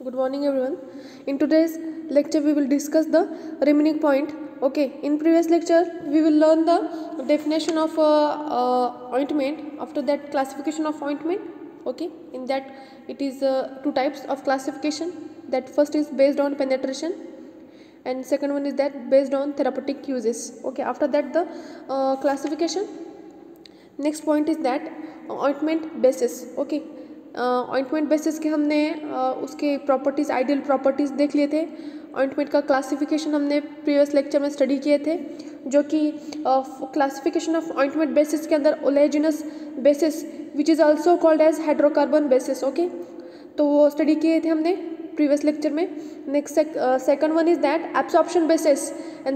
Good morning everyone. In today's lecture we will discuss the remaining point. Okay, in previous lecture we will learn the definition of ointment, after that classification of ointment. Okay, in that it is two types of classification. That first is based on penetration and second one is that based on therapeutic uses. Okay, after that the classification. Next point is that ointment basis. Okay, ointment basis के हमने उसके properties, ideal properties देख लिए थे. Ointment का classification हमने previous lecture में study किए थे, जो कि क्लासिफिकेशन ऑफ ऑइंटमेंट बेसिस के अंदर oleaginous basis which is also called as hydrocarbon basis. Okay, तो वो स्टडी किए थे हमने प्रीवियस लेक्चर में. Next second one is that absorption basis and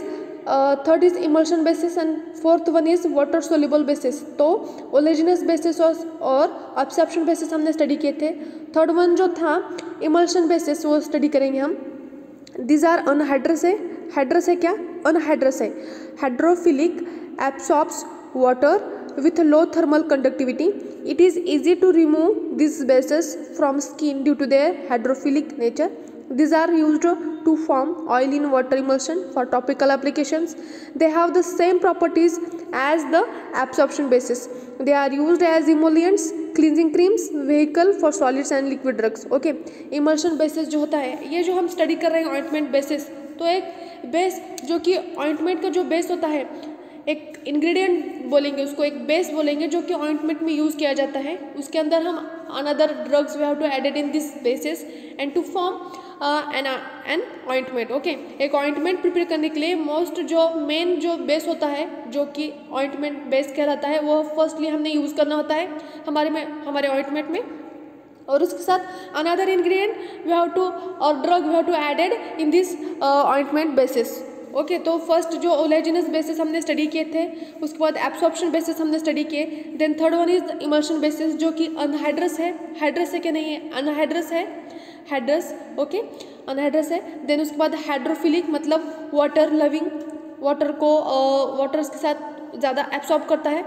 third is emulsion basis and fourth one is water soluble basis. तो oleaginous basis और absorption basis हमने study किए थे. थर्ड वन जो था इमल्शन बेसिस वो स्टडी करेंगे हम. दीज आर अनहाइड्रस है. हाइड्रस है क्या? अनहाइड्रस है. Hydrophilic, absorbs water with low thermal conductivity. It is easy to remove these bases from skin due to their hydrophilic nature. These are used to form oil in water emulsion for topical applications. They have the same properties as the absorption bases. They are used as emollients, cleansing creams, vehicle for solids and liquid drugs. Okay, emulsion basis जो होता है, ये जो हम study कर रहे हैं ointment basis, तो एक बेस जो कि ointment का जो बेस होता है, एक इंग्रेडिएंट बोलेंगे उसको, एक बेस बोलेंगे जो कि ऑइंटमेंट में यूज़ किया जाता है. उसके अंदर हम another drugs we have to added in this basis and to form an ointment. Okay, एक ऑइंटमेंट प्रिपेयर करने के लिए मोस्ट जो मेन जो बेस होता है, जो कि ऑइंटमेंट बेस कहलाता है, वो फर्स्टली हमने यूज़ करना होता है हमारे ऑइंटमेंट में. और उसके साथ another ingredient we have to और drug we have to added in this ointment basis. Okay, तो फर्स्ट जो ओलेजिनस बेसिस हमने स्टडी किए थे, उसके बाद एब्सॉर्प्शन बेसिस हमने स्टडी किए. Then third one is emulsion basis जो कि अनहाइड्रस है. हाइड्रस है क्या? नहीं है, अनहाइड्रस है. हाइड्रस, ओके, अनहाइड्रस है. देन उसके बाद हाइड्रोफिलिक मतलब वाटर लविंग, वाटर को वाटर के साथ ज़्यादा एब्सॉर्ब करता है.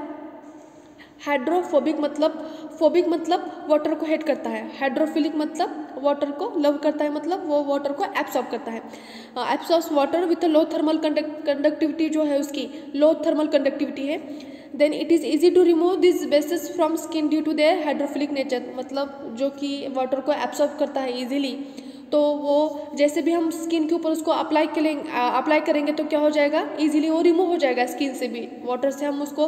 हाइड्रोफोबिक मतलब वाटर को हेट करता है. हाइड्रोफिलिक मतलब वाटर को लव करता है, मतलब वो वाटर को एब्सॉर्ब करता है. Absorbs water with low thermal conductivity जो है उसकी लो थर्मल कंडक्टिविटी है. Then it is easy to remove this basis from skin due to their hydrophilic nature, मतलब जो कि वाटर को एब्सॉर्ब करता है ईजिली. तो वो जैसे भी हम स्किन के ऊपर उसको अप्लाई करेंगे तो क्या हो जाएगा, ईजिली वो रिमूव हो जाएगा स्किन से भी. वाटर से हम उसको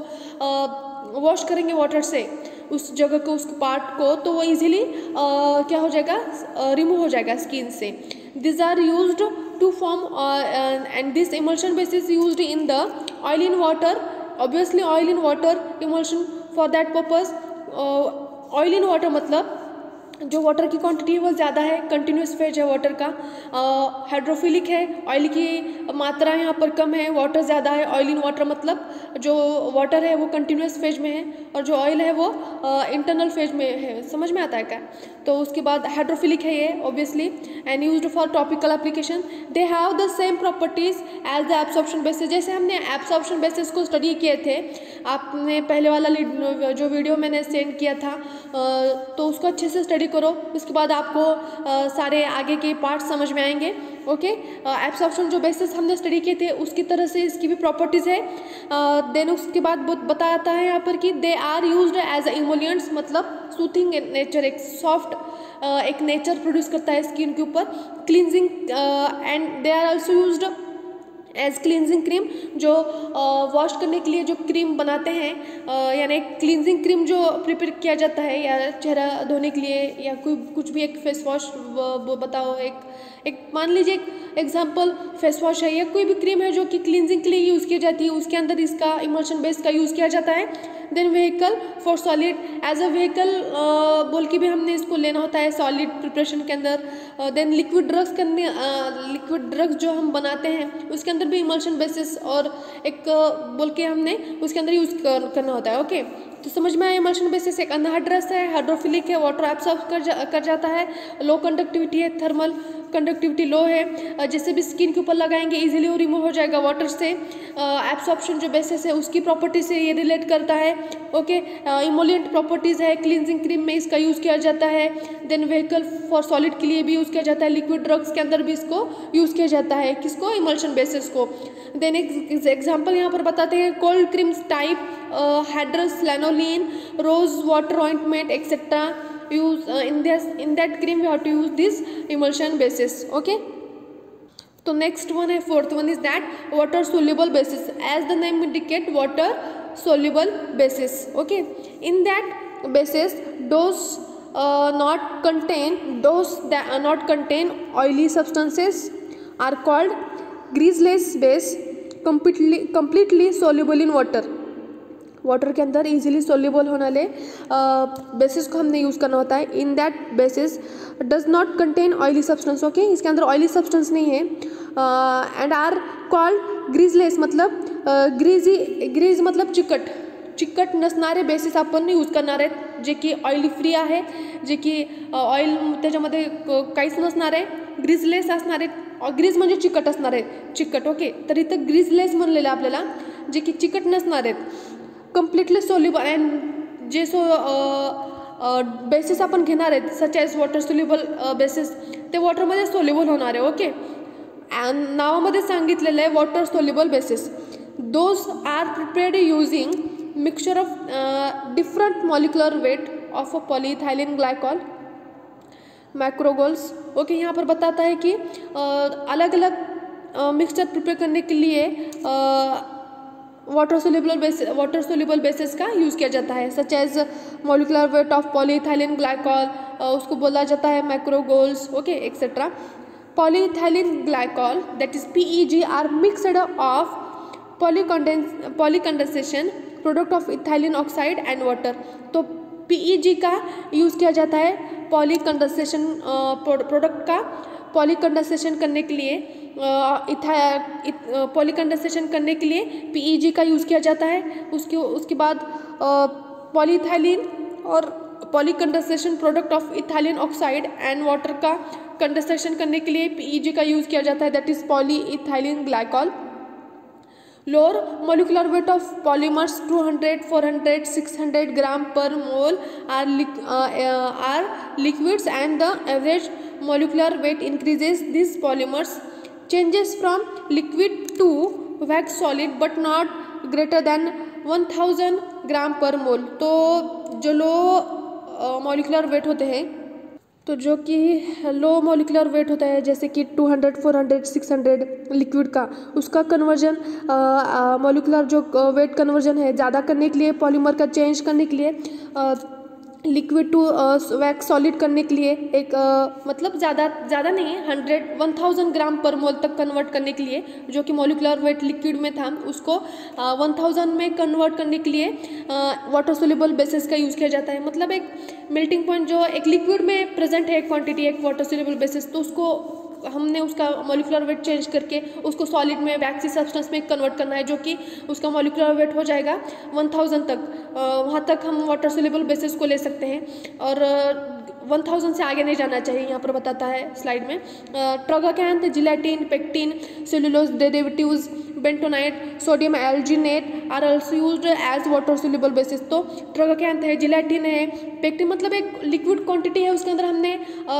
वॉश करेंगे वाटर से उस जगह को, उस पार्ट को, तो वो इजीली क्या हो जाएगा, रिमूव हो जाएगा स्किन से. This are used to form and this emulsion basis used in the oil in water. Obviously oil in water emulsion for that purpose. Oil in water मतलब जो वाटर की क्वांटिटी है वो ज़्यादा है, कंटिन्यूस फेज है water का. Hydrophilic है, ऑयल की मात्रा यहाँ पर कम है, वाटर ज़्यादा है. ऑयल इन वाटर मतलब जो वाटर है वो कंटिन्यूस फेज में है और जो ऑयल है वो इंटरनल फेज में है. समझ में आता है क्या? तो उसके बाद हाइड्रोफिलिक है ये obviously and used for topical application. They have the same properties as the absorption basis. जैसे हमने एब्सॉर्प्शन बेसिस को स्टडी किए थे, आपने पहले वाला जो वीडियो मैंने सेंड किया था, तो उसको अच्छे से स्टडी करो. उसके बाद आपको सारे आगे के पार्ट समझ में आएंगे. ओके, एब्सॉर्प्शन जो बेसिस हमने स्टडी किए थे उसकी तरह से इसकी भी प्रॉपर्टीज़ है. देन उसके बाद बताता है यहाँ पर कि they are used as emollients, मतलब सूथिंग नेचर, एक सॉफ्ट एक नेचर प्रोड्यूस करता है स्किन के ऊपर. Cleansing and they are also used as cleansing cream, जो वॉश करने के लिए जो क्रीम बनाते हैं, यानी क्लींजिंग क्रीम जो प्रिपेयर किया जाता है या चेहरा धोने के लिए या कुछ भी एक फेस वॉश बताओ, एक मान लीजिए एक एग्जांपल फेस वॉश है या कोई भी क्रीम है जो कि क्लींजिंग के लिए यूज़ की जाती है, उसके अंदर इसका इमल्शन बेस का यूज़ किया जाता है. Then vehicle for solid, as a vehicle बोल के भी हमने इसको लेना होता है सॉलिड प्रिपरेशन के अंदर. देन लिक्विड ड्रग्स जो हम बनाते हैं उसके अंदर अंदर भी इमल्शन बेसिस और एक बोल के हमने उसके अंदर यूज करना होता है। ओके, तो समझ में आया इमल्शन बेसिस एक अनहाइड्रस है, हाइड्रोफिलिक है, वाटर एब्सॉर्ब कर जाता है, लो कंडक्टिविटी है, थर्मल कंडक्टिविटी लो है, जैसे भी स्किन के ऊपर लगाएंगे इजीली वो रिमूव हो जाएगा वाटर से। एब्सॉर्प्शन जो बेसिस है उसकी प्रॉपर्टी से ये रिलेट करता है। ओके, इमोलिएंट प्रॉपर्टीज़ है, क्लींजिंग क्रीम में इसका यूज़ किया जाता है। देन व्हीकल फॉर सॉलिड के लिए भी यूज़ किया जाता है, लिक्विड ड्रग्स के अंदर भी इसको यूज़ किया जाता है, किसको, इमल्शन बेसिस को। देन एक एग्जाम्पल यहाँ पर बताते हैं, cold creams type hydrous, lanolin, rose water ointment etcetera use in that cream we have to use this emulsion basis. Okay, तो next one है, fourth one is that water soluble basis, as the name indicate water soluble basis. Okay, in that basis those not contain oily substances are called greaseless base, completely soluble in water. Water के अंदर easily soluble होने वाले basis को हमने use करना होता है। In that basis does not contain oily substance. Okay, इसके अंदर ऑयली सब्सटेंस नहीं है। एंड आर कॉल्ड ग्रीजलेस, मतलब ग्रीज मतलब चिकट नसणारे बेसिस आपण यूज करणार आहेत, जे की ऑइली फ्री आहे, जे की ऑइल त्याच्यामध्ये काहीच नसणार आहे, ग्रीजलेस असणार आहेत। ग्रीज म्हणजे चिकट असणार आहे, चिकट। ओके, तर इथं ग्रीजलेस म्हणलेलं आपल्याला, जे की चिकट नसणार आहेत, कम्प्लिटली सोल्युबल अँड जे बेसिस आपण घेणार आहेत such as water soluble basis, ते वॉटरमध्ये सोल्युबल होणार आहे। ओके, नावामध्ये सांगितलेलं आहे water soluble basis, those are prepared using mixture of different molecular weight of a polyethylene glycol macrogols. Okay, यहाँ पर बताता है कि अलग अलग मिक्सचर प्रिपेयर करने के लिए वाटर सोल्यूबल बेसिस का यूज़ किया जाता है, such as molecular weight of polyethylene glycol, उसको बोला जाता है macrogols. Okay, etcetera. Polyethylene glycol that is PEG are mixed of polycondensation product of ethylene oxide and water. तो PEG का यूज़ किया जाता है पॉलीकंडेंसेशन प्रोडक्ट का पॉलीकंडेंसेशन करने के लिए, पॉलीकंडेंसेशन करने के लिए PEG का यूज़ किया जाता है। उसके बाद पॉलीइथाइलिन और polycondensation product of ethylene oxide and water का कंडेंसेशन करने के लिए PEG का यूज़ किया जाता है, that is polyethylene glycol. Lower molecular weight of polymers 200, 400, 600 gram per mole are liquids, and the average molecular weight increases. These polymers changes from liquid to wax solid but not greater than 1000 gram per mole. तो जो लो molecular weight होते हैं, तो जो कि low molecular weight होता है जैसे कि 200, 400, 600 लिक्विड का, उसका कन्वर्जन मॉलिक्यूलर जो वेट कन्वर्जन है ज़्यादा करने के लिए, पॉलीमर का चेंज करने के लिए, लिक्विड टू वैक्स सॉलिड करने के लिए, एक मतलब ज़्यादा नहीं है, 1000 ग्राम पर मोल तक कन्वर्ट करने के लिए, जो कि मॉलिक्यूलर वेट लिक्विड में था उसको 1000 में कन्वर्ट करने के लिए वाटर सोल्यूबल बेसिस का यूज़ किया जाता है। मतलब एक मेल्टिंग पॉइंट जो एक लिक्विड में प्रेजेंट है एक क्वांटिटी, एक वाटर सोल्यूबल बेसिस, तो उसको हमने उसका मॉलिक्यूलर वेट चेंज करके उसको सॉलिड में वैक्सी सब्सटेंस में कन्वर्ट करना है, जो कि उसका मॉलिक्यूलर वेट हो जाएगा 1000 तक। वहाँ तक हम वाटर सोल्यूबल बेसिस को ले सकते हैं और 1000 से आगे नहीं जाना चाहिए, यहाँ पर बताता है स्लाइड में। Tragacanth, gelatin, pectin, cellulose derivatives, bentonite, sodium alginate are also used as water soluble basis. तो ट्रोगाकैंथ है, जिलेटिन है, पेक्टिन मतलब एक लिक्विड क्वांटिटी है, उसके अंदर हमने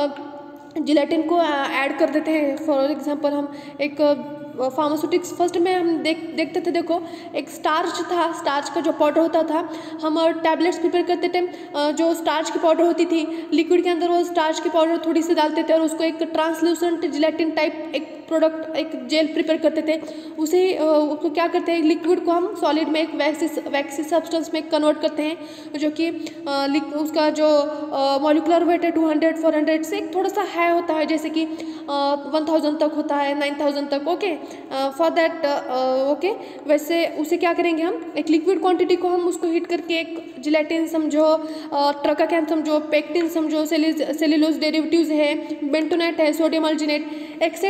जिलेटिन को ऐड कर देते हैं। फॉर एग्जांपल हम एक फार्मास्यूटिक्स फर्स्ट में हम देखते थे, देखो एक स्टार्च था, स्टार्च का जो पाउडर होता था, हम टैबलेट्स प्रिपेयर करते थे, जो स्टार्च की पाउडर होती थी लिक्विड के अंदर वो स्टार्च की पाउडर थोड़ी सी डालते थे और उसको एक ट्रांसल्यूसेंट जिलेटिन टाइप एक प्रोडक्ट, एक जेल प्रिपेयर करते थे। उसको क्या करते हैं, लिक्विड को हम सॉलिड में एक वैक्सी सब्सटेंस में कन्वर्ट करते हैं, जो कि उसका जो मॉलिक्यूलर वेट है 200, 400 से थोड़ा सा हाई होता है, जैसे कि 1000 तक होता है, 9000 तक। ओके, फॉर दैट ओके, वैसे उसे क्या करेंगे हम, एक लिक्विड क्वांटिटी को हम उसको हीट करके एक जिलेटिन समझो, ट्रोगाकैंथ समझो, पेक्टिन समझो, सेलुलोज डेरिवेटिव्स है, बेंटोनाइट है, sodium alginate etcetera,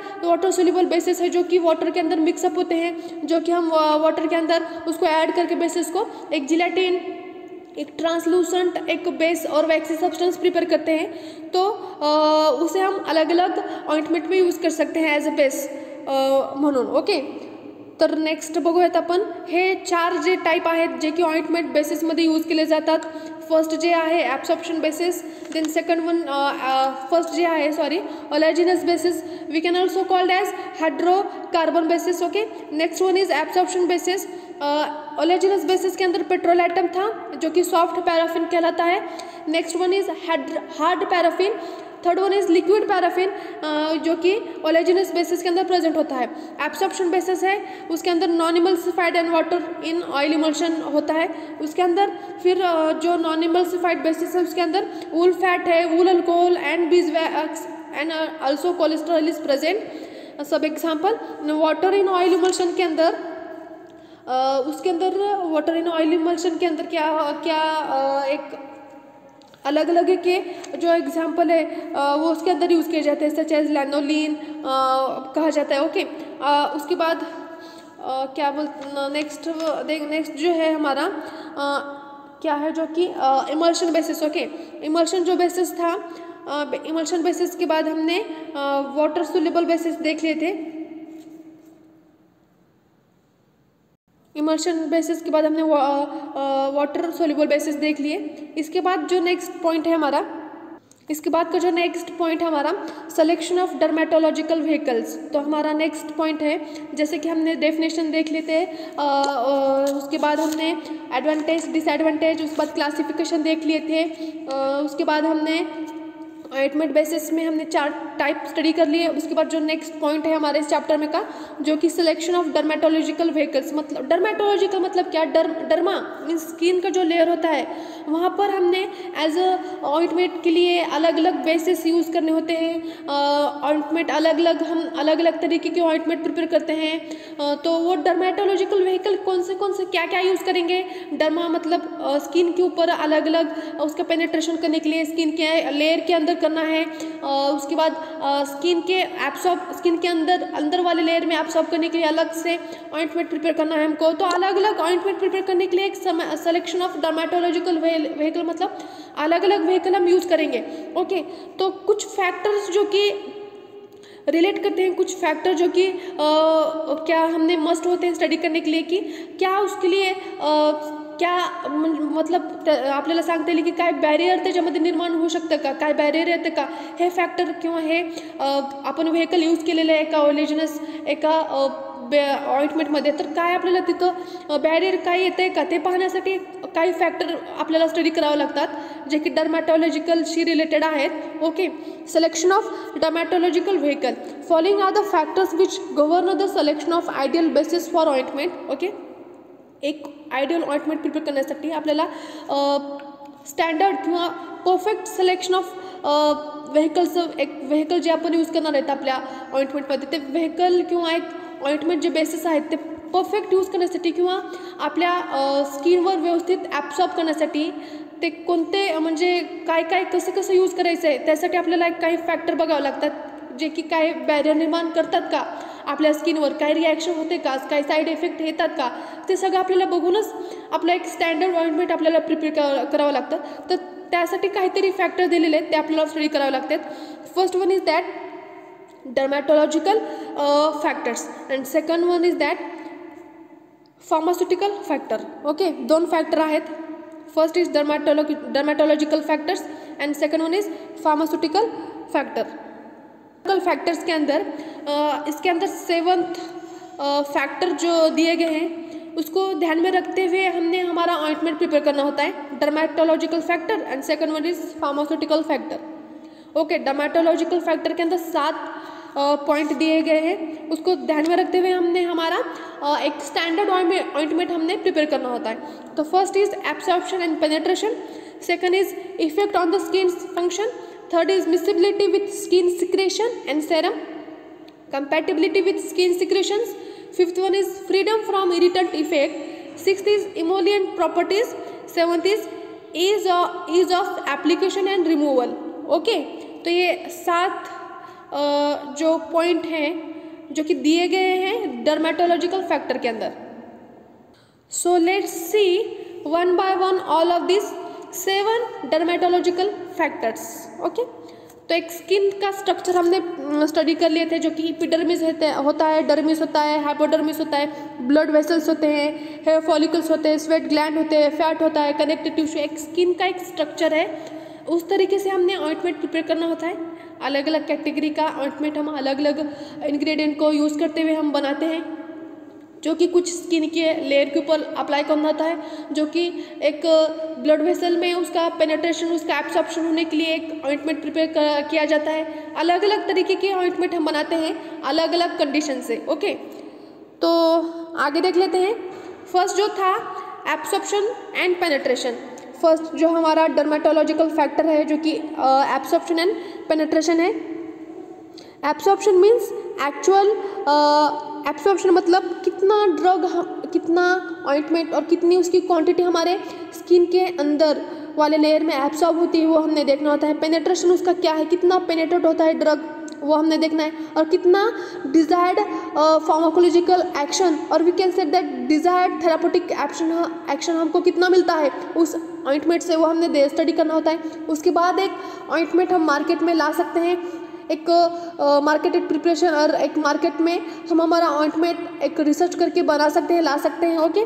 water soluble basis है जो कि वाटर के अंदर मिक्सअप होते हैं, जो कि हम वाटर के अंदर उसको ऐड करके बेसिस को एक जिलेटिन, एक ट्रांसलूसेंट, एक बेस और वैक्सी सब्सटेंस प्रिपेयर करते हैं, तो उसे हम अलग अलग ऑइंटमेंट में यूज कर सकते हैं एज अ बेस म्हणून. ओके, तर नेक्स्ट बघूयात आपण. हे 4 जे टाईप आहेत जे की ऑइंटमेंट बेसिसमध्ये यूज केले जातात. फर्स्ट जे आहे absorption basis, then second one first जे आहे oleaginous basis, we can also called as hydrocarbon basis. Okay, next one is absorption basis. Oleaginous basis के अंदर पेट्रोल एटम था जो कि सॉफ्ट पैराफिन कहलाता है. Next one is hard paraffin. Third one is liquid paraffin जो कि ओलेजिनस basis के अंदर प्रेजेंट होता है. एब्सॉर्प्शन बेसिस है, उसके अंदर non emulsified and water in oil emulsion होता है. उसके अंदर फिर जो नॉन इमल्सिफाइड बेसिस है उसके अंदर वूल फैट है, wool alcohol and beeswax and also cholesterol is present. सब example. Water in oil emulsion के अंदर उसके अंदर वाटर इन ऑयल इमल्शन के अंदर क्या एक अलग अलग के जो एग्जाम्पल है वो उसके अंदर यूज़ किए जाते हैं, सच एज लैनोलिन कहा जाता है. ओके, उसके बाद क्या नेक्स्ट जो है हमारा क्या है जो कि इमल्शन बेसिस. ओके, इमल्शन जो बेसिस था, इमल्शन बेसिस के बाद हमने वाटर सोल्यूबल बेसिस देख लिए थे. इमल्शन बेसिस के बाद हमने वाटर सोल्यूबल बेसिस देख लिए. इसके बाद जो नेक्स्ट पॉइंट है हमारा, इसके बाद का जो नेक्स्ट पॉइंट है हमारा सिलेक्शन ऑफ डर्मेटोलॉजिकल व्हीकल्स. तो हमारा नेक्स्ट पॉइंट है, जैसे कि हमने डेफिनेशन देख लेते हैं, उसके बाद हमने एडवांटेज डिसएडवांटेज, उसके बाद क्लासिफिकेशन देख लिए थे. उसके बाद हमने ऑइंटमेंट बेसिस में हमने 4 टाइप स्टडी कर लिए. उसके बाद जो नेक्स्ट पॉइंट है हमारे इस चैप्टर में का जो कि सिलेक्शन ऑफ डर्मेटोलॉजिकल व्हीकल्स. मतलब डर्मेटोलॉजिकल मतलब क्या, डर्मा मीन्स स्किन का जो लेयर होता है वहाँ पर हमने एज अ ऑइंटमेंट के लिए अलग अलग बेसिस यूज़ करने होते हैं. ऑइंटमेंट अलग अलग तरीके के ऑइंटमेंट प्रिपेयर करते हैं. तो वो डर्मेटोलॉजिकल व्हीकल कौन से क्या यूज़ करेंगे. डर्मा मतलब स्किन के ऊपर अलग अलग उसका पेनिट्रेशन करने के लिए स्किन के लेयर के अंदर करना है. उसके बाद स्किन के अंदर वाले लेयर में एब्सॉर्ब करने के लिए अलग से ऑइंटमेंट प्रिपेयर करना है हमको. तो अलग अलग ऑइंटमेंट प्रिपेयर करने के लिए एक सिलेक्शन ऑफ डर्मेटोलॉजिकल व्हीकल मतलब अलग अलग व्हीकल हम यूज़ करेंगे. ओके, तो कुछ फैक्टर्स जो कि रिलेट करते हैं, कुछ फैक्टर जो कि क्या हमने मस्ट होते हैं स्टडी करने के लिए की क्या उसके लिए क्या मतलब आपल्याला सांगता येईल की काय बॅरियर त्याच्यामध्ये निर्माण होऊ शकतं का, काय बॅरियर येतं का, हे फॅक्टर किंवा हे आपण व्हेकल यूज केलेलं आहे एका ओलेजिनस एका ऑइंटमेंटमध्ये, तर काय आपल्याला तिथं बॅरियर काय येतं आहे का ते पाहण्यासाठी काही फॅक्टर आपल्याला स्टडी करावं लागतात जे की डर्मॅटॉलॉजिकलशी रिलेटेड आहेत. Okay, selection of dermatological vehicle. Following are the factors which govern the selection of ideal basis for ointment. Okay, एक आयडियल ऑइंटमेंट प्रिपेअर करण्यासाठी आपल्याला स्टँडर्ड किंवा परफेक्ट सिलेक्शन ऑफ एक व्हेकल जे आपण यूज करणार आहेत आपल्या ऑइंटमेंटमध्ये, ते व्हेकल किंवा एक ऑइंटमेंट जे बेसिस आहेत ते परफेक्ट यूज करण्यासाठी किंवा आपल्या स्किनवर व्यवस्थित ॲब्सॉर्ब करण्यासाठी ते कोणते म्हणजे काय कसं यूज करायचं आहे त्यासाठी आपल्याला काही फॅक्टर बघावं लागतात जे की काय बॅरियर निर्माण करतात का आपल्या स्किनवर, काय रिॲक्शन होते का, काय साईड इफेक्ट येतात का, ते सगळं आपल्याला बघूनच आपलं एक स्टँडर्ड ऑइंटमेंट आपल्याला प्रिपेअर करावं लागतं. तर त्यासाठी काहीतरी फॅक्टर दिलेले आहेत ते आपल्याला स्टडी करावे लागतात. First one is that dermatological factors and second one is that pharmaceutical factor. Okay, 2 factor आहेत. First is dermatological factors and second one is pharmaceutical factor. Factors के अंदर इसके अंदर 7th फैक्टर जो दिए गए हैं उसको ध्यान में रखते हुए हमने हमारा ऑइंटमेंट प्रिपेयर करना होता है. Dermatological factor and second one is pharmaceutical factor. Okay, dermatological factor के अंदर 7 पॉइंट दिए गए हैं, उसको ध्यान में रखते हुए हमने हमारा एक स्टैंडर्ड ऑइंटमेंट हमने प्रिपेयर करना होता है. तो first is absorption and penetration, second is effect on the skin function, third is miscibility with skin secretion and serum, compatibility with skin secretions, fifth one is freedom from irritant effect, sixth is emollient properties, seventh is ease of application and removal. Okay, तो ये 7 जो point हैं जो कि दिए गए हैं dermatological factor के अंदर। So let's see one by one all of this 7 dermatological factors. Okay, तो एक स्किन का स्ट्रक्चर हमने स्टडी कर लिए थे जो कि एपिडर्मिस होता है, डर्मिस होता है, हाइपोडर्मिस होता है, ब्लड वेसल्स होते हैं, हेयर फॉलिकल्स होते हैं, स्वेट ग्लैंड होते हैं, फैट होता है, कनेक्टिव टिश्यू। एक स्किन का एक स्ट्रक्चर है, उस तरीके से हमने ऑइंटमेंट प्रिपेयर करना होता है। अलग अलग कैटेगरी का ऑइंटमेंट हम अलग अलग इंग्रेडिएंट को यूज़ करते हुए हम बनाते हैं, जो कि कुछ स्किन के लेयर के ऊपर अप्लाई करना होता है, जो कि एक ब्लड वेसल में उसका पेनिट्रेशन, उसका एब्सॉर्प्शन होने के लिए एक ऑइंटमेंट प्रिपेयर किया जाता है। अलग अलग तरीके के ऑइंटमेंट हम बनाते हैं अलग अलग कंडीशन से। ओके, तो आगे देख लेते हैं। फर्स्ट जो था एब्सॉर्प्शन एंड पेनिट्रेशन। फर्स्ट जो हमारा डर्मेटोलॉजिकल फैक्टर है जो कि एब्सॉर्प्शन एंड पेनिट्रेशन है। एब्सॉर्प्शन मीन्स एक्चुअल एब्सॉर्प्शन मतलब कितना ड्रग कितना ऑइंटमेंट और कितनी उसकी क्वांटिटी हमारे स्किन के अंदर वाले लेयर में एब्सॉर्ब होती है, वो हमने देखना होता है। पेनिट्रेशन उसका क्या है, कितना पेनिट्रेट होता है ड्रग, वो हमने देखना है। और कितना डिजायर्ड फार्माकोलॉजिकल एक्शन और we can say that desired therapeutic action हमको कितना मिलता है उस ऑइंटमेंट से, वो हमने स्टडी करना होता है। उसके बाद एक ऑइंटमेंट हम मार्केट में ला सकते हैं, एक मार्केटेड प्रिपरेशन, और एक मार्केट में हम हमारा ऑइंटमेंट एक रिसर्च करके बना सकते हैं, ला सकते हैं। Okay,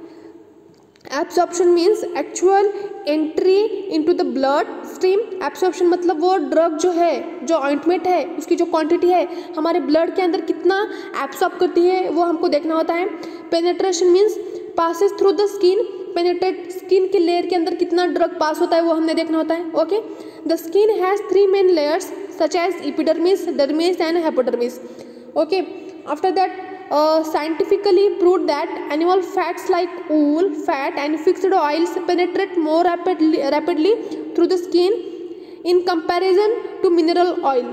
absorption means actual entry into the blood stream. Absorption मतलब वो ड्रग जो है, जो ऑइंटमेंट है, उसकी जो क्वांटिटी है हमारे ब्लड के अंदर कितना एब्सॉर्ब करती है, वो हमको देखना होता है। Penetration means passes through the skin. Penetrate skin के लेयर के अंदर कितना ड्रग पास होता है, वो हमने देखना होता है। Okay, the skin has 3 main layers such as epidermis, dermis and hypodermis. Okay, after that scientifically proved that animal fats like wool, fat and fixed oils penetrate more rapidly through the skin in comparison to mineral oil.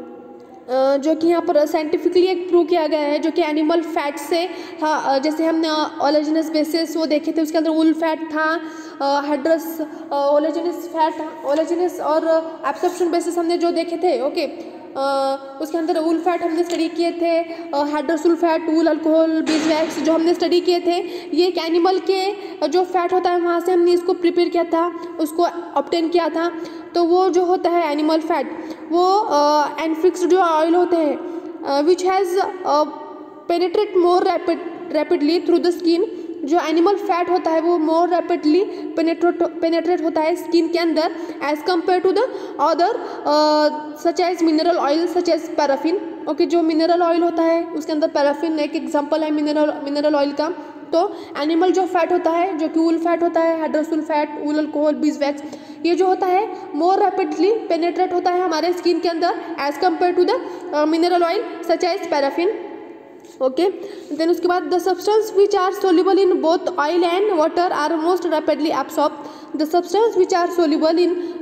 जो कि यहाँ पर scientifically एक prove किया गया है, जो कि एनिमल फैट से, हाँ, जैसे हमने ओलेजिनस बेसिस वो देखे थे, उसके अंदर वुल फैट था, हाइड्रस ओलेजिनस फैट, ओलेजिनस और एब्सॉर्प्शन बेसिस हमने जो देखे थे। ओके, उसके अंदर वुल फैट हमने स्टडी किए थे, hydrous wool fat, wool alcohol, beeswax जो हमने स्टडी किए थे, ये एक एनिमल के जो फैट होता है वहाँ से हमने इसको प्रिपेयर किया था, उसको ऑब्टेन किया था। तो वो जो होता है एनिमल फैट, वो एंड फिक्स्ड जो ऑयल होते हैं which has penetrate more rapidly through the skin. जो एनिमल फैट होता है वो मोर रैपिडली पेनेट्रेट होता है स्किन के अंदर as compare to the other such as mineral oil, such as paraffin. Okay, जो मिनरल ऑयल होता है उसके अंदर पैराफिन एक एग्जांपल है मिनरल ऑयल का। तो एनिमल जो फैट होता है, जो कि वुल फैट होता है, hydrous wool fat, wool alcohol, beeswax, ये जो होता है मोर रैपिडली पेनेट्रेट होता है हमारे स्किन के अंदर as compare to the mineral oil such as paraffin. Okay, then उसके बाद the substance which are soluble in both oil and water are most rapidly absorb. The substance which are soluble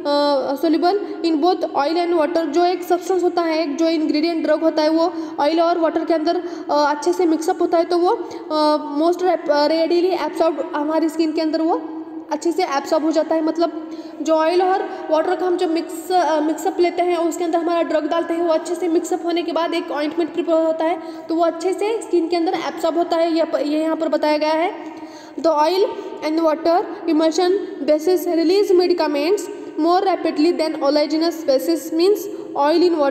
in both oil and water, जो एक substance होता है, एक जो ingredient drug होता है वो ऑयल और वाटर के अंदर अच्छे से मिक्सअप होता है, तो वो मोस्ट रेडिली एब्सॉर्ब हमारी स्किन के अंदर वो अच्छे से एब्सॉर्ब हो जाता है। मतलब जो ऑयल और वाटर का हम जब मिक्सअप लेते हैं और उसके अंदर हमारा ड्रग डालते हैं, वो अच्छे से मिक्सअप होने के बाद एक ऑइंटमेंट प्रिपेयर होता है, तो वो अच्छे से स्किन के अंदर एब्सॉर्ब होता है। ये यहाँ पर बताया गया है। The oil and water emulsion bases release medicaments more rapidly than oleaginous bases means oil in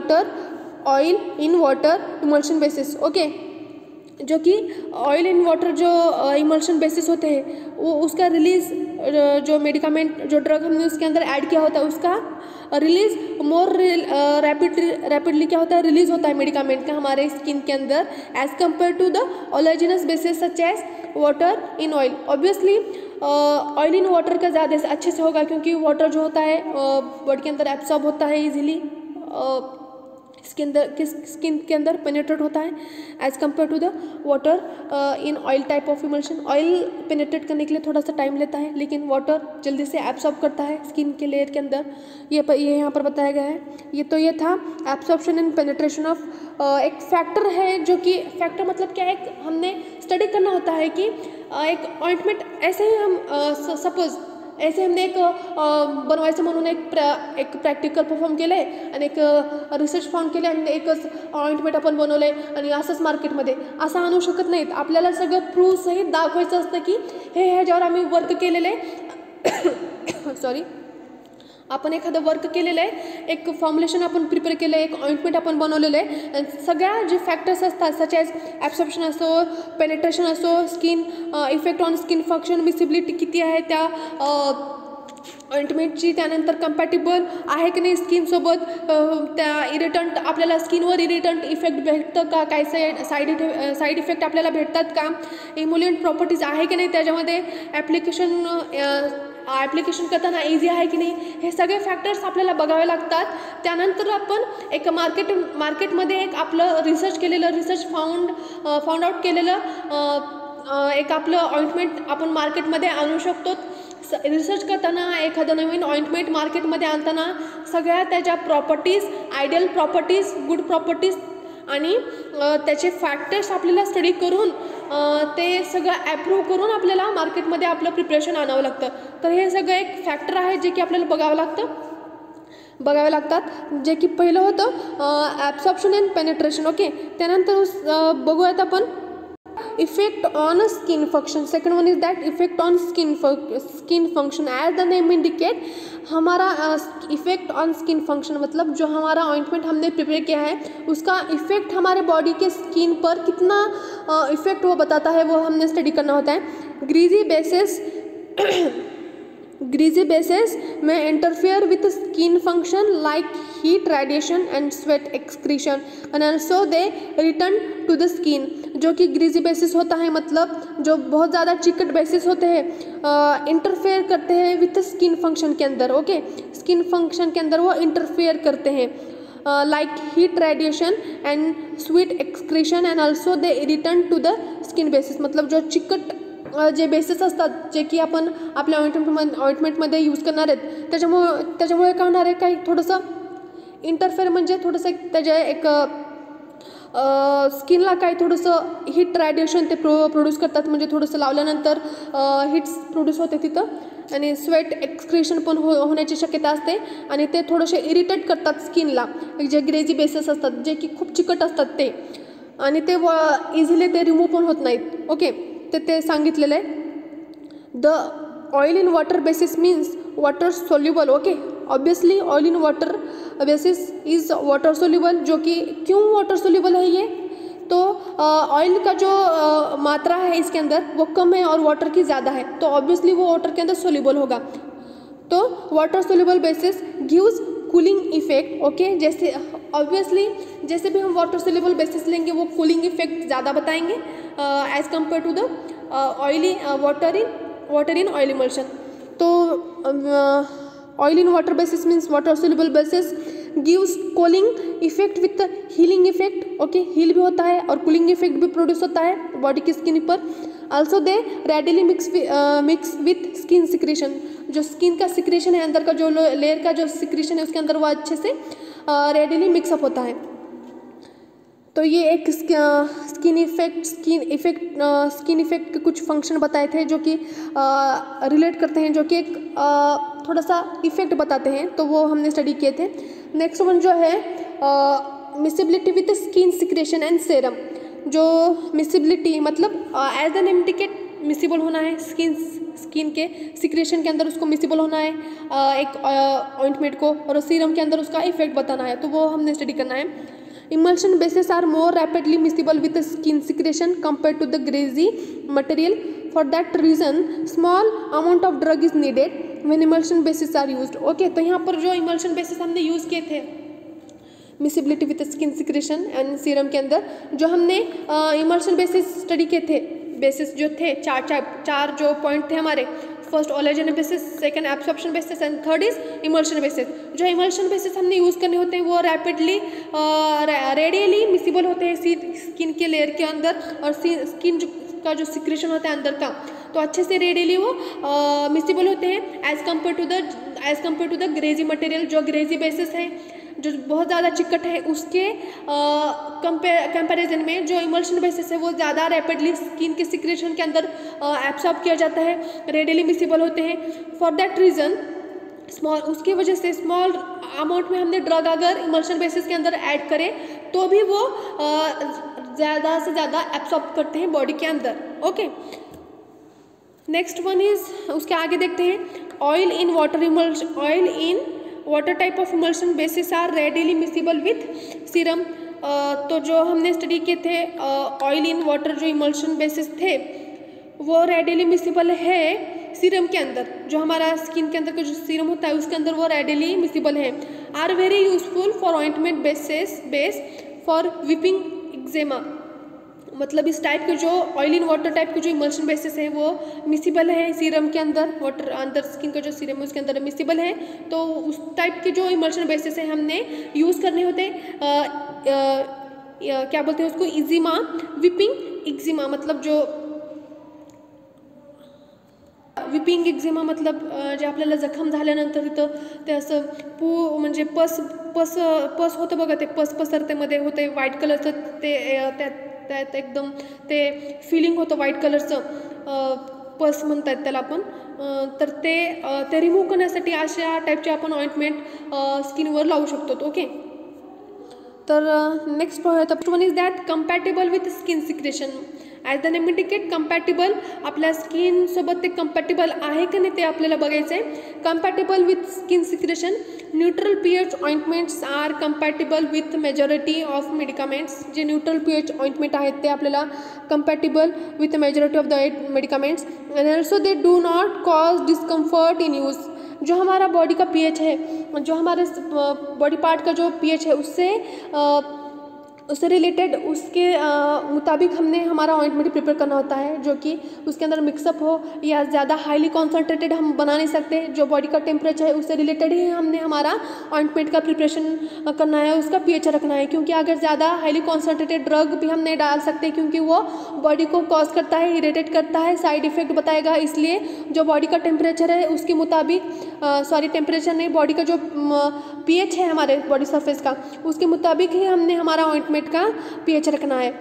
water emulsion basis. Okay, जो कि ऑयल इन वाटर जो इमल्शन बेसिस होते हैं वो उसका रिलीज, जो मेडिकामेंट जो ड्रग हमने उसके अंदर ऐड किया होता है उसका रिलीज मोर रैपिडली क्या होता है, रिलीज होता है मेडिकामेंट का हमारे स्किन के अंदर as compare to the oleaginous bases such as water in oil. Obviously oil in water का ज़्यादा अच्छे से होगा क्योंकि वाटर जो होता है बॉडी के अंदर एब्सॉर्ब होता है ईजिली, स्किन के अंदर पेनेट्रेट होता है as compare to the water in oil type of emulsion. Oil penetrate करने के लिए थोड़ा सा टाइम लेता है, लेकिन वाटर जल्दी से एब्सॉर्ब करता है स्किन के लेयर के अंदर। ये यहाँ पर बताया गया है। ये था एब्सॉर्प्शन एंड पेनेट्रेशन ऑफ। एक फैक्टर है जो कि फैक्टर मतलब क्या है, हमने स्टडी करना होता है कि एक ऑइंटमेंट ऐसे ही हम सपोज ऐसे हमने एक बनवायचं म्हणून एक प्रॅक्टिकल परफॉर्म केलं आहे आणि एक रिसर्च फाउंड केले आणि एकच ऑइंटमेंट आपण बनवलं आहे आणि असंच मार्केटमध्ये असं आणू शकत नाहीत. आपल्याला सगळं प्रूफसहित दाखवायचं असतं की हे ह्याच्यावर आम्ही वर्क केलेलं आहे सॉरी आपण एखादं वर्क केलेलं आहे, एक फॉर्म्युलेशन आपण प्रिपेअर केलं आहे, एक ऑइंटमेंट आपण बनवलेलं आहे. सगळ्या जे फॅक्टर्स असतात सच ॲज ॲब्सॉर्प्शन असो, पेनिट्रेशन असो, skin effect on skin function, visibility किती आहे त्या ऑइंटमेंटची, त्यानंतर कम्पॅटिबल आहे की नाही स्किनसोबत, त्या इरिटंट आपल्याला स्किनवर इरिटंट इफेक्ट भेटतं का, काय साईड इफेक्ट आपल्याला भेटतात का, इम्युलियंट प्रॉपर्टीज आहे की नाही त्याच्यामध्ये, ॲप्लिकेशन करताना इझी आहे की नाही, हे सगळे फॅक्टर्स आपल्याला बघावे लागतात. त्यानंतर आपण एक मार्केटमध्ये एक आपलं रिसर्च फाउंड आउट केलेलं एक आपलं ऑइंटमेंट आपण मार्केटमध्ये आणू शकतो. रिसर्च करताना एखादं नवीन ऑइंटमेंट मार्केटमध्ये आणताना सगळ्या त्याच्या properties, ideal properties, good properties आणि त्याचे फॅक्टर्स आपल्याला स्टडी करून ते सगळं ॲप्रूव्ह करून आपल्याला मार्केटमध्ये आपलं प्रिपरेशन आणावं लागतं. तर हे सगळं एक फॅक्टर आहे जे की आपल्याला बघावे लागतात. जे की पहिलं होतं ॲब्सॉर्प्शन अँड पेनिट्रेशन. ओके, त्यानंतर बघूयात आपण effect on skin function. Second one is that effect on skin function. As the name indicate, हमारा इफेक्ट ऑन स्किन फंक्शन मतलब जो हमारा ऑइंटमेंट हमने प्रिपेयर किया है उसका इफेक्ट हमारे बॉडी के स्किन पर कितना इफेक्ट वो बताता है, वो हमने स्टडी करना होता है. Greasy bases may interfere with skin function like heat radiation and sweat excretion and also they return to the skin. जो कि ग्रीजी बेसिस होता है मतलब जो बहुत ज़्यादा चिकट बेसिस होते हैं, इंटरफेयर करते हैं विथ स्किन फंक्शन के अंदर. ओके, स्किन फंक्शन के अंदर वो इंटरफेयर करते हैं like heat radiation and sweat excretion and also they return to the skin bases. मतलब जो चिकट जे बेसिस असतात जे की आपण आपल्या ऑइंटमेंटमध्ये यूज करणार आहेत त्याच्यामुळे काय होणार आहे, काही थोडंसं इंटरफेअर म्हणजे थोडंसं त्याच्या एक स्किनला काही थोडंसं हीट रेडिएशन ते प्रोड्यूस करतात. म्हणजे थोडंसं लावल्यानंतर हीट्स प्रोड्यूस होते तिथं आणि स्वेट एक्सक्रीशन पण होण्याची शक्यता असते आणि ते थोडेसे इरिटेट करतात स्किनला. जे ग्रेजी बेसिस असतात जे की खूप चिकट असतात ते आणि ते इझिली ते रिमूव्ह पण होत नाहीत. ओके, ते सांगितलेलं आहे. The oil in water bases means water soluble. Okay, obviously oil in water bases is water soluble. जो कि क्यों वाटर सोल्यूबल है ये, तो ऑयल का जो मात्रा है इसके अंदर वो कम है और वाटर की ज़्यादा है, तो ऑब्वियसली वो वाटर के अंदर सोल्यूबल होगा. तो water soluble bases gives cooling effect. Okay, जैसे ऑब्वियसली जैसे भी हम वाटर सोल्यूबल बेसिस लेंगे वो कूलिंग इफेक्ट ज़्यादा बताएंगे as compare to the oily water in oil emulsion. तो oil in water bases means water soluble bases gives cooling effect with healing effect. Okay, heal भी होता है और कूलिंग इफेक्ट भी प्रोड्यूस होता है बॉडी की स्किन पर. Also they readily mix with skin secretion. जो स्किन का सिक्रेशन है अंदर का जो लेयर का जो सिक्रेशन है उसके अंदर वो अच्छे से रेडिली मिक्सअप होता है. तो ये एक स्किन इफेक्ट के कुछ फंक्शन बताए थे जो कि रिलेट करते हैं, जो कि एक थोड़ा सा इफेक्ट बताते हैं, तो वो हमने स्टडी किए थे. नेक्स्ट वन जो है miscibility with skin secretion and serum. जो मिसिबिलिटी मतलब एज एन इंडिकेट मिसिबल होना है, स्किन के सिक्रेशन के अंदर उसको मिसिबल होना है एक ऑइंटमेंट को, और सीरम के अंदर उसका इफेक्ट बताना है, तो वो हमने स्टडी करना है. Emulsion bases are more rapidly miscible with the skin secretion compared to the greasy material. For that reason, small amount of drug is needed when emulsion bases are used. Okay, तो यहाँ पर जो emulsion bases हमने use किए थे miscibility with the skin secretion and serum के अंदर, जो हमने emulsion bases स्टडी किए थे, बेसिस जो थे चार जो पॉइंट थे हमारे, first oleaginous bases, second absorption basis and third is emulsion basis. जो इमल्शन बेसिस हमने यूज़ करने होते हैं वो रैपिडली रेडियली मिसिबल होते हैं स्किन के लेयर के अंदर, और स्किन का जो सिक्रेशन होता है अंदर का तो अच्छे से रेडियली वो मिसिबल होते हैं as compare to the greasy material. जो ग्रेजी बेसिस है, जो बहुत ज़्यादा चिकट है उसके कंपैरिजन में जो इमल्शन बेसिस है वो ज़्यादा रैपिडली स्किन के सिक्रेशन के अंदर एब्सॉर्ब किया जाता है, रेडिली मिसिबल होते हैं। फॉर दैट रीज़न स्मॉल, उसकी वजह से स्मॉल अमाउंट में हमने ड्रग अगर इमल्शन बेसिस के अंदर ऐड करें तो भी वो ज़्यादा से ज़्यादा एब्सॉर्ब करते हैं बॉडी के अंदर। ओके, नेक्स्ट वन इज, उसके आगे देखते हैं oil in water emulsion, oil in water type of emulsion bases are readily miscible with serum. तो जो हमने स्टडी किए थे ऑयल इन वाटर जो इमल्शन बेसिस थे वो रेडिली मिसिबल है सीरम के अंदर, जो हमारा स्किन के अंदर का जो सीरम होता है उसके अंदर वो रेडिली मिसिबल है। Are very useful for ointment base for weeping eczema, मतलब इस टाइप के जो ऑयल इन वाटर टाइप के जो इमल्शन बेसिस है वो मिसिबल है सीरम के अंदर, वाटर अंदर स्किन का जो सीरम है उसके अंदर मिसिबल है। तो उस टाइप के जो इमल्शन बेसिस है हमने यूज़ करने होते क्या बोलते हैं उसको, इजिमा, विपिंग एक्जिमा, मतलब जो विपिंग एक्झिमा मतलब जे आपल्याला जखम झाल्यानंतर तिथं ते असं म्हणजे पस होतं बघा, ते पसरते मध्ये होते व्हाईट कलरचं, ते त्यात एकदम ते फिलिंग होतं व्हाईट कलरचं, पस म्हणतात त्याला आपण, तर ते रिमूव्ह करण्यासाठी अशा टाईपचे आपण ऑइंटमेंट स्किनवर लावू शकतो. ओके, तर next one is that compatible with skin secretion. As the name indicate compatible, आपल्या स्किनसोबत ते कम्पॅटेबल आहे का नाही ते आपल्याला बघायचं आहे. Compatible with skin secretion, neutral pH ointments are compatible with majority of medicaments. जे न्यूट्रल पीएच ऑइंटमेंट आहेत ते आपल्याला compatible with majority of the medicaments. And also they do not cause discomfort in use. जो हमारा body का pH है, जो हमारे बॉडी पार्ट का जो पीएच है उससे रिलेटेड उसके मुताबिक हमने हमारा ऑइंटमेंट प्रिपेयर करना होता है, जो कि उसके अंदर मिक्सअप हो या ज़्यादा हाईली कॉन्सनट्रेटेड हम बना नहीं सकते. जो बॉडी का टेम्परेचर है उससे रिलेटेड ही हमने हमारा ऑइंटमेंट का प्रिपरेशन करना है, उसका पीएच रखना है. क्योंकि अगर ज़्यादा हाईली कॉन्सनट्रेटेड ड्रग भी हम नहीं डाल सकते, क्योंकि वो बॉडी को कॉज करता है, इरिटेट करता है, साइड इफेक्ट बताएगा. इसलिए जो बॉडी का टेम्परेचर है उसके मुताबिक, टेम्परेचर नहीं, बॉडी का जो पीएच है हमारे बॉडी सरफेस का उसके मुताबिक ही हमने हमारा ऑइंटमेंट का पीएच रखना है.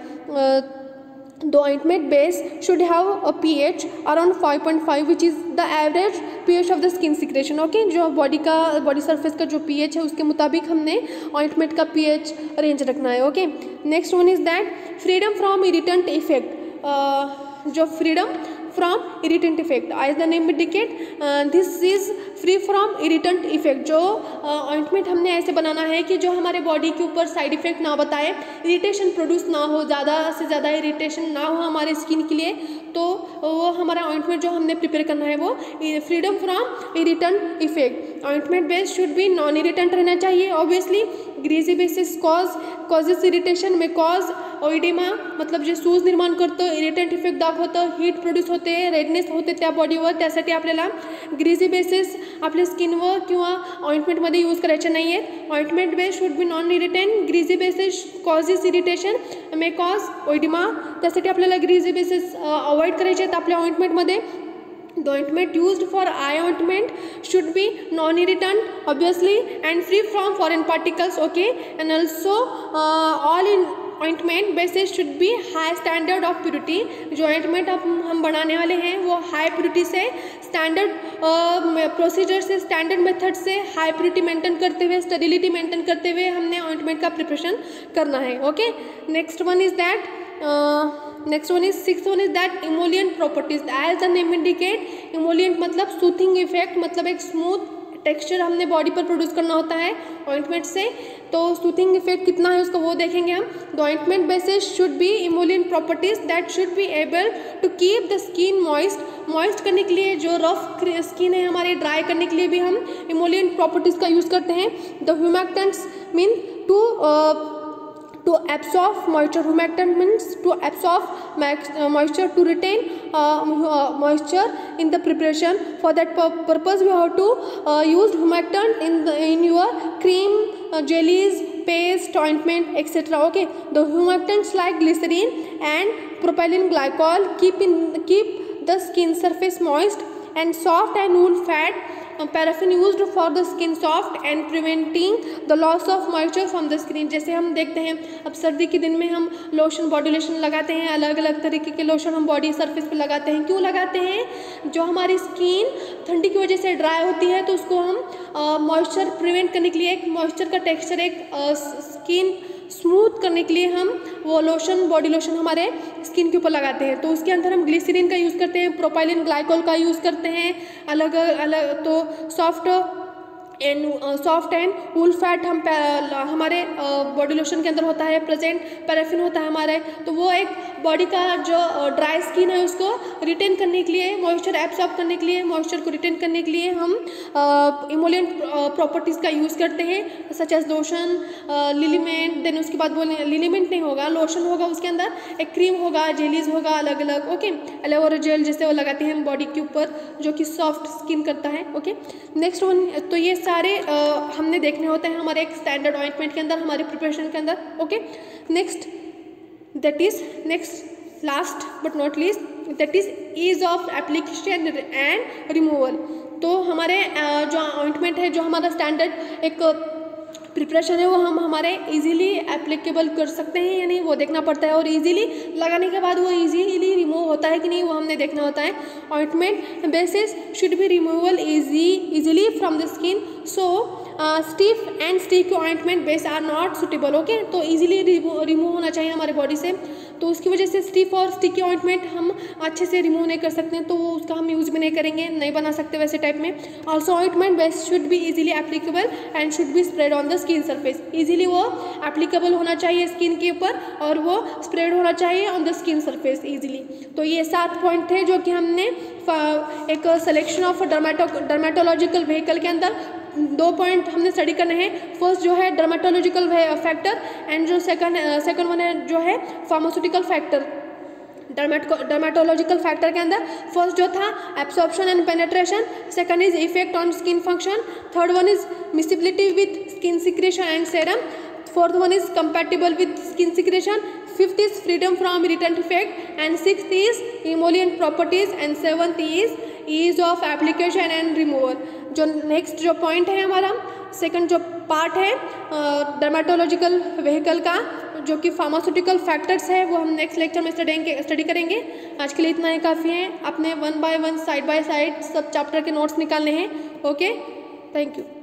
The ointment base should have a pH around 5.5 which is the average pH of the skin secretion. Okay, जो बॉडी सरफेस का जो pH है उसके मुताबिक हमने ऑइंटमेंट का pH रेंज रखना है. Okay, next one is that freedom from irritant effect. जो freedom from irritant effect, as the name indicate this is free from irritant effect. जो ऑइंटमेंट हमने ऐसे बनाना है कि जो हमारे बॉडी के ऊपर साइड इफेक्ट ना बताए, इरिटेशन प्रोड्यूस ना हो, ज़्यादा से ज़्यादा इरिटेशन ना हो हमारे स्किन के लिए. तो वो हमारा ऑइंटमेंट जो हमने प्रिपेयर करना है वो freedom from irritant effect. Ointment base should be non irritant रहना चाहिए. Obviously greasy bases causes irritation may cause oedema, मतलब जे सूज निर्माण करतं, इरिटेंट इफेक्ट दाखवतं, हीट प्रोड्यूस होते, रेडनेस होते त्या बॉडीवर. त्यासाठी आपल्याला ग्रीजी बेसिस आपल्या स्किनवर किंवा ऑइंटमेंटमध्ये यूज करायचे नाही आहेत. Ointment base should be non irritant. Greasy bases causes irritation may cause oedema. त्यासाठी आपल्याला ग्रीजी बेसिस अवॉइड करायचे आहेत आपल्या ऑइंटमेंटमध्ये. The ointment used for eye ointment should be non-irritant obviously and free from foreign particles. Okay, and also all in ointment bases should be high standard of purity. जो ointment हम बनाने वाले हैं वो high purity से, standard procedure से, standard method से high purity maintain करते हुए, sterility maintain करते हुए हमने ointment का preparation करना है. Okay, next one is that sixth one is that emollient properties. As the name indicate, emollient मतलब सूथिंग इफेक्ट, मतलब एक स्मूथ टेक्सचर हमने बॉडी पर प्रोड्यूस करना होता है ऑइंटमेंट से. तो सूथिंग इफेक्ट कितना है उसको वो देखेंगे हम. The ointment bases should be emollient properties that should be able to keep the skin moist करने के लिए, जो रफ स्किन है हमारे ड्राई करने के लिए भी हम इमोलियंट प्रॉपर्टीज़ का यूज़ करते हैं. The humectants mean to absorb moisture. Humectant means to absorb moisture, to retain moisture in the preparation. For that purpose we have to use humectant in your cream, jellies, paste, ointment, etc. Okay, the humectants like glycerin and propylene glycol keep the skin surface moist and soft, and wool fat paraffin used for the skin soft and preventing the loss of moisture from the skin. जैसे हम देखते हैं अब सर्दी के दिन में हम लोशन, बॉडी लोशन लगाते हैं, अलग अलग तरीके के लोशन हम बॉडी सरफेस पे लगाते हैं। क्यों लगाते हैं? जो हमारी स्किन ठंडी की वजह से ड्राई होती है तो उसको हम मॉइस्चर प्रिवेंट करने के लिए, एक मॉइस्चर का टेक्सचर, एक स्किन स्मूथ करने के लिए हम वो लोशन, बॉडी लोशन हमारे स्किन के ऊपर लगाते हैं। तो उसके अंदर हम ग्लिसरीन का यूज़ करते हैं, प्रोपाइलिन ग्लाइकोल का यूज़ करते हैं, अलग अलग। तो सॉफ्ट एंड वूल फैट हम हमारे बॉडी लोशन के अंदर होता है प्रेजेंट, पैराफिन होता है हमारे। तो वो एक बॉडी का जो ड्राई स्किन है उसको रिटेन करने के लिए, मॉइस्चर एब्सॉर्ब करने के लिए, मॉइस्चर को रिटेन करने के लिए हम इमोलिएंट प्रॉपर्टीज़ का यूज़ करते हैं, such as lotion, liniment. Then उसके बाद बोले लिलीमेंट नहीं होगा, लोशन होगा, उसके अंदर एक क्रीम होगा, जेलीज होगा अलग अलग। ओके, एलोवेरा जेल जैसे वो लगाते हैं हम बॉडी के ऊपर जो कि सॉफ्ट स्किन करता है। ओके, नेक्स्ट वन, तो ये सारे हमने देखने होते हैं हमारे एक स्टैंडर्ड ऑइंटमेंट के अंदर, हमारी प्रिपरेशन के अंदर। Okay, next last but not least, that is ease of application and removal. तो हमारे जो ऑइंटमेंट है, जो हमारा स्टैंडर्ड एक प्रिपरेशन है, वो हम हमारे इजीली एप्लीकेबल कर सकते हैं या नहीं वो देखना पड़ता है, और इजीली लगाने के बाद वो इजीली रिमूव होता है कि नहीं वो हमने देखना होता है। Ointment bases should be removal easily from the skin, so stiff and sticky ointment base are not suitable. Okay, तो इजीली रिमूव होना चाहिए हमारे बॉडी से, तो उसकी वजह से स्टिफ और स्टिकी ऑइंटमेंट हम अच्छे से रिमूव नहीं कर सकते हैं, तो वो उसका हम यूज़ भी नहीं करेंगे, नहीं बना सकते वैसे टाइप में। Also ointment base should be easily applicable and should be spread on the skin surface. Easily वो एप्लीकेबल होना चाहिए स्किन के ऊपर और वो स्प्रेड होना चाहिए on the skin surface easily. तो ये 7 पॉइंट थे जो कि हमने एक सिलेक्शन ऑफ डर्मेटोलॉजिकल व्हीकल के अंदर 2 पॉइंट हमने स्टडी करने हैं। फर्स्ट जो है डर्मेटोलॉजिकल फैक्टर एंड जो सेकंड वन है जो है फार्मास्यूटिकल फैक्टर। डर्मेटोलॉजिकल फैक्टर के अंदर फर्स्ट जो था absorption and penetration, second is effect on skin function, third one is miscibility with skin secretion and serum, fourth one is compatible with skin secretion, fifth is freedom from irritant effect and sixth is emollient properties and seventh is ease of application and removal. जो next जो point है हमारा second जो part है dermatological vehicle का, जो कि pharmaceutical factors है, वो हम नेक्स्ट लेक्चर में स्टडी करेंगे। आज के लिए इतना ही काफ़ी है। अपने 1 by 1 साइड बाय साइड सब चैप्टर के नोट्स निकालने हैं। Okay, thank you.